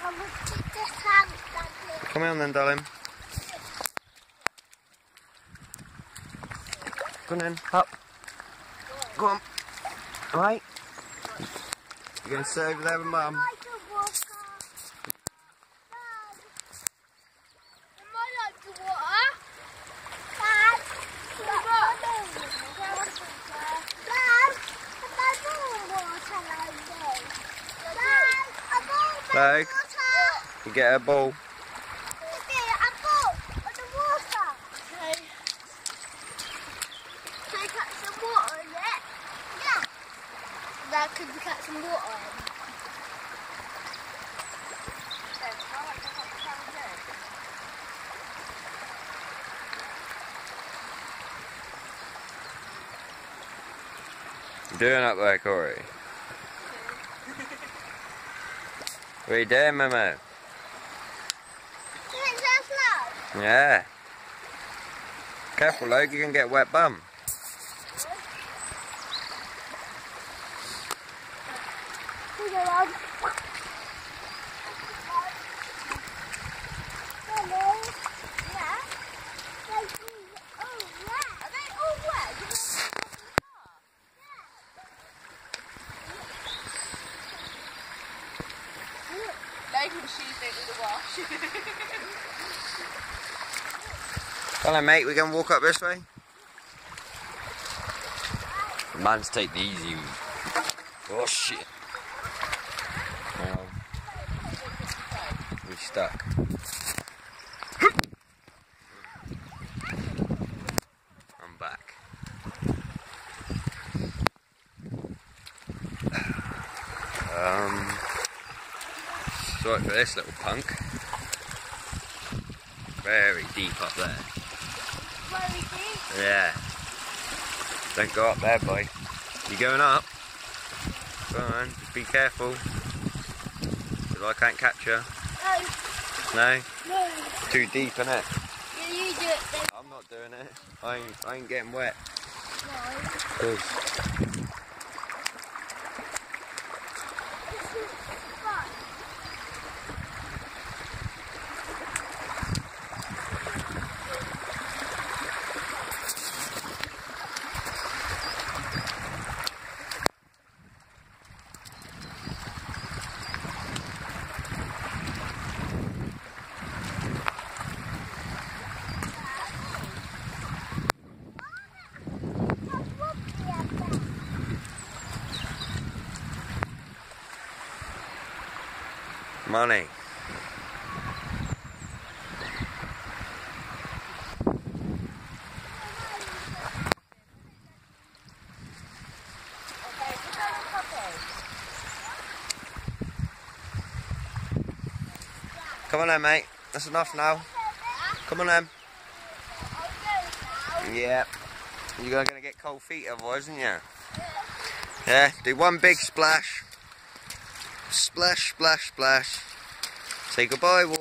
Come on then, darling. Go on then, up. Go on. Right. You're going to sit over there with Mum. Like, you get a ball. Could we catch some water in? What are you doing up there, Corey? What are you doing, Momo? Yeah. Careful, Logan, you can get wet bum. Come on, mate, we're going to walk up this way. The man's taking the easy route. Oh shit. We're stuck. I'm back. Sorry for this little punk. Very deep up there. Very deep? Yeah. Don't go up there, boy. You going up? Go on, just be careful. Because I can't catch you. No? No. Too deep, innit? Yeah, you do it then. I'm not doing it. I ain't getting wet. No. Cause money. Come on then, mate. That's enough now. Come on then. Yeah. You're gonna get cold feet otherwise, aren't you? Yeah. Do one big splash. Splash, splash, splash. Say goodbye,